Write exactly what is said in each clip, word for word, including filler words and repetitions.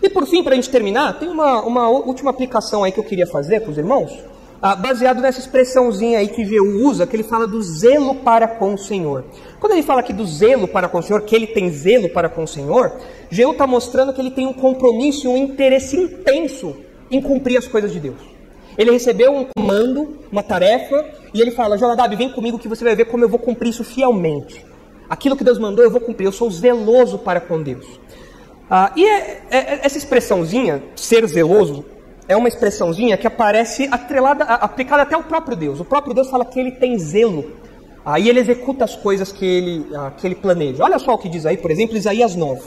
por fim, para a gente terminar, tem uma, uma última aplicação aí que eu queria fazer para os irmãos, ah, baseado nessa expressãozinha aí que Jeú usa, que ele fala do zelo para com o Senhor. Quando ele fala aqui do zelo para com o Senhor, que ele tem zelo para com o Senhor, Jeú está mostrando que ele tem um compromisso e um interesse intenso em cumprir as coisas de Deus. Ele recebeu um comando, uma tarefa, e ele fala: Jonadab, vem comigo que você vai ver como eu vou cumprir isso fielmente. Aquilo que Deus mandou eu vou cumprir, eu sou zeloso para com Deus. Ah, e é, é, essa expressãozinha, ser zeloso, é uma expressãozinha que aparece atrelada, aplicada até ao próprio Deus. O próprio Deus fala que ele tem zelo, aí ele executa as coisas que ele, ah, que ele planeja. Olha só o que diz aí, por exemplo, Isaías nove.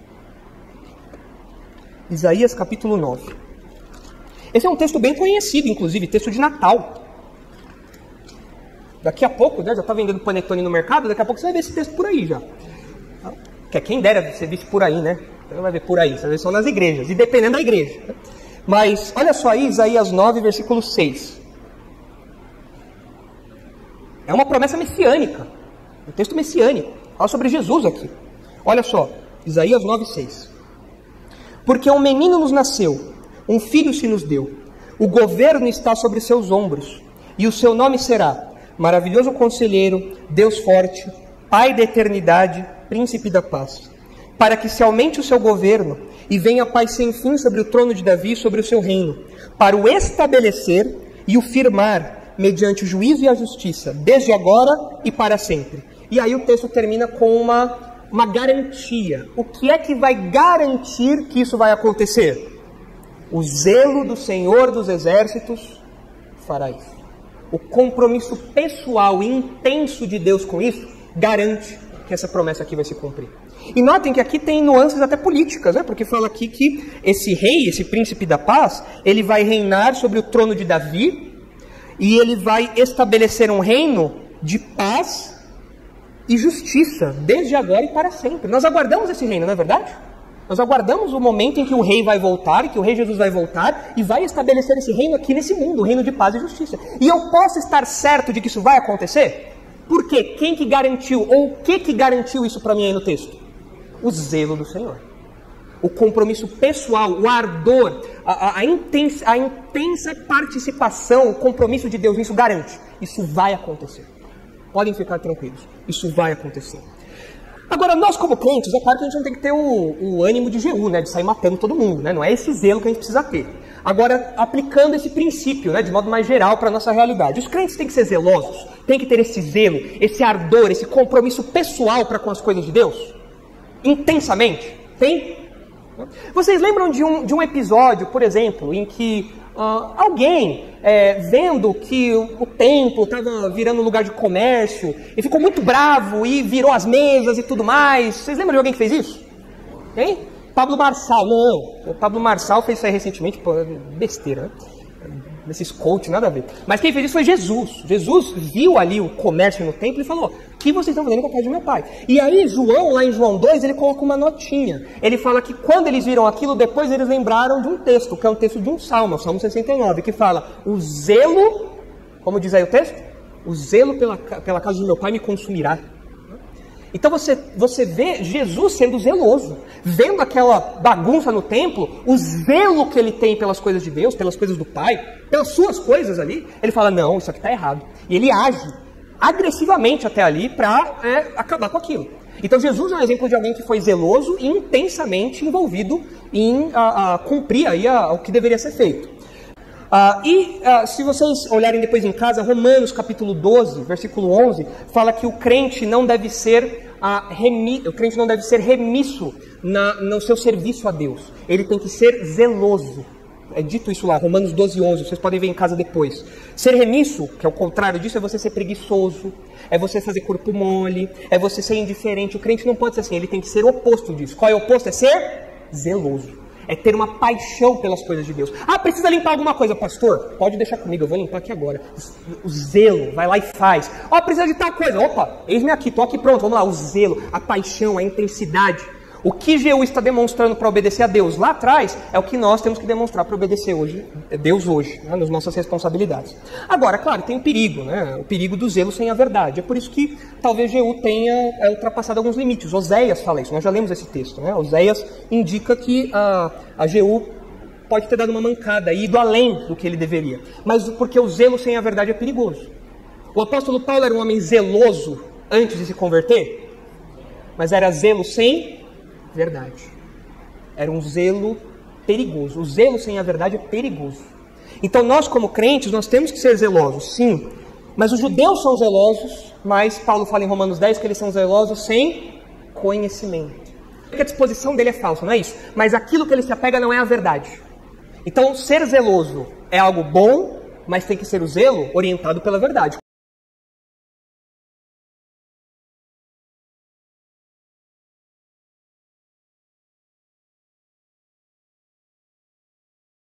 Isaías capítulo nove. Esse é um texto bem conhecido, inclusive, texto de Natal. Daqui a pouco, né, já está vendendo panetone no mercado, daqui a pouco você vai ver esse texto por aí já. Que é quem dera você visse por aí, né? Você não vai ver por aí, você vai ver só nas igrejas, e dependendo da igreja. Mas, olha só aí, Isaías nove, versículo seis. É uma promessa messiânica, um texto messiânico, fala sobre Jesus aqui. Olha só, Isaías nove, seis. Porque um menino nos nasceu, um filho se nos deu, o governo está sobre seus ombros, e o seu nome será Maravilhoso Conselheiro, Deus Forte, Pai da Eternidade, Príncipe da Paz. Para que se aumente o seu governo e venha a paz sem fim sobre o trono de Davi e sobre o seu reino, para o estabelecer e o firmar mediante o juízo e a justiça, desde agora e para sempre. E aí o texto termina com uma, uma garantia. O que é que vai garantir que isso vai acontecer? O zelo do Senhor dos Exércitos fará isso. O compromisso pessoal e intenso de Deus com isso garante que essa promessa aqui vai se cumprir. E notem que aqui tem nuances até políticas, né? Porque fala aqui que esse rei, esse príncipe da paz, ele vai reinar sobre o trono de Davi e ele vai estabelecer um reino de paz e justiça, desde agora e para sempre. Nós aguardamos esse reino, não é verdade? Nós aguardamos o momento em que o rei vai voltar, que o rei Jesus vai voltar e vai estabelecer esse reino aqui nesse mundo, o reino de paz e justiça. E eu posso estar certo de que isso vai acontecer? Por quê? Quem que garantiu, ou o que que garantiu isso para mim aí no texto? O zelo do Senhor. O compromisso pessoal, o ardor, a, a, a, intensa, a intensa participação, o compromisso de Deus nisso garante. Isso vai acontecer. Podem ficar tranquilos. Isso vai acontecer. Agora, nós como crentes, é claro que a gente não tem que ter o, o ânimo de Jeú, né, de sair matando todo mundo, né? Não é esse zelo que a gente precisa ter. Agora, aplicando esse princípio, né, de modo mais geral para a nossa realidade, os crentes têm que ser zelosos, têm que ter esse zelo, esse ardor, esse compromisso pessoal para com as coisas de Deus? Intensamente? Tem? Vocês lembram de um, de um episódio, por exemplo, em que uh, alguém, é, vendo que o, o templo estava virando lugar de comércio, e ficou muito bravo e virou as mesas e tudo mais? Vocês lembram de alguém que fez isso? Tem? Pablo Marçal. Não, o Pablo Marçal fez isso aí recentemente, pô, besteira, né? Desses coach, nada a ver. Mas quem fez isso foi Jesus. Jesus viu ali o comércio no templo e falou: o que vocês estão fazendo com a casa de meu pai? E aí João, lá em João dois, ele coloca uma notinha. Ele fala que quando eles viram aquilo, depois eles lembraram de um texto, que é um texto de um salmo, o Salmo sessenta e nove, que fala: o zelo, como diz aí o texto? O zelo pela, pela casa de meu pai me consumirá. Então você, você vê Jesus sendo zeloso, vendo aquela bagunça no templo, o zelo que ele tem pelas coisas de Deus, pelas coisas do Pai, pelas suas coisas ali. Ele fala: não, isso aqui está errado. E ele age agressivamente até ali para é, acabar com aquilo. Então Jesus é um exemplo de alguém que foi zeloso e intensamente envolvido em a, a, cumprir aí a, o que deveria ser feito. Uh, e uh, se vocês olharem depois em casa, Romanos capítulo doze, versículo onze, fala que o crente não deve ser, uh, remi, o crente não deve ser remisso na, no seu serviço a Deus. Ele tem que ser zeloso. É dito isso lá, Romanos doze, onze, vocês podem ver em casa depois. Ser remisso, que é o contrário disso, é você ser preguiçoso, é você fazer corpo mole, é você ser indiferente. O crente não pode ser assim, ele tem que ser o oposto disso. Qual é o oposto? É ser zeloso. É ter uma paixão pelas coisas de Deus. Ah, precisa limpar alguma coisa, pastor? Pode deixar comigo, eu vou limpar aqui agora. O zelo, vai lá e faz. Ó, oh, precisa de tal coisa. Opa, eis-me aqui, tô aqui pronto, vamos lá. O zelo, a paixão, a intensidade. O que Jeú está demonstrando para obedecer a Deus lá atrás é o que nós temos que demonstrar para obedecer hoje, Deus hoje, né, nas nossas responsabilidades. Agora, claro, tem o perigo, né, o perigo do zelo sem a verdade. É por isso que talvez Jeú tenha é, ultrapassado alguns limites. Oséias fala isso, nós já lemos esse texto. Né? Oséias indica que a, a Jeú pode ter dado uma mancada e ido além do que ele deveria. Mas porque o zelo sem a verdade é perigoso. O apóstolo Paulo era um homem zeloso antes de se converter, mas era zelo sem verdade. Era um zelo perigoso. O zelo sem a verdade é perigoso. Então nós como crentes, nós temos que ser zelosos, sim. Mas os judeus são zelosos, mas Paulo fala em Romanos dez que eles são zelosos sem conhecimento. Porque a disposição dele é falsa, não é isso? Mas aquilo que ele se apega não é a verdade. Então ser zeloso é algo bom, mas tem que ser o zelo orientado pela verdade.